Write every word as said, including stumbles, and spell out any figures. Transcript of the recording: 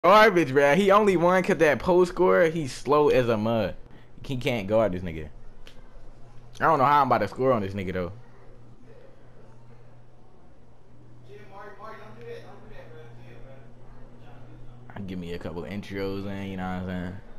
Garbage, bro. He only won cause that post score. He's slow as a mud. He can't guard this nigga. I don't know how I'm about to score on this nigga though. Give me a couple intros in, you know what I'm saying?